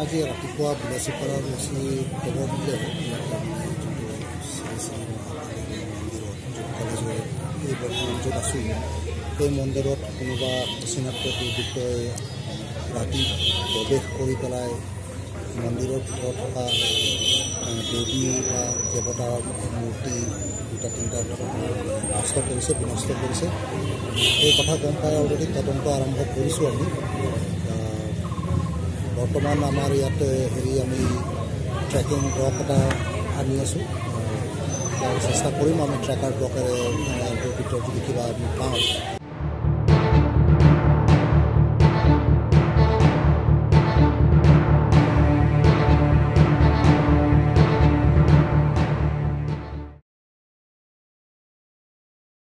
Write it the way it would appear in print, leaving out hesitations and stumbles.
আজি ৰাতিপুৱা বিলাসিপাৰা বেছি খবৰ দিলে এই বৰ্তমান য'ত আছোঁ সেই মন্দিৰত কোনোবা চিনাক্ত দুৰ্বৃত্তই ৰাতি প্ৰৱেশ কৰি পেলাই মন্দিৰৰ ভিতৰত থকা দেৱী বা দেৱতাৰ মূৰ্তি দুটা তিনিটা নষ্ট কৰিছে বিনষ্ট কৰিছে। এই কথা গম পাই অলৰেডি তদন্ত আৰম্ভ কৰিছোঁ আমি। বৰ্তমান আমাৰ ইয়াতে আমি ট্ৰেকিং ডগ এটা আনি আছোঁ। চেষ্টা কৰিম আমি ট্ৰেকাৰ ডগেৰে ভিতৰত যদি কিবা আমি পাওঁ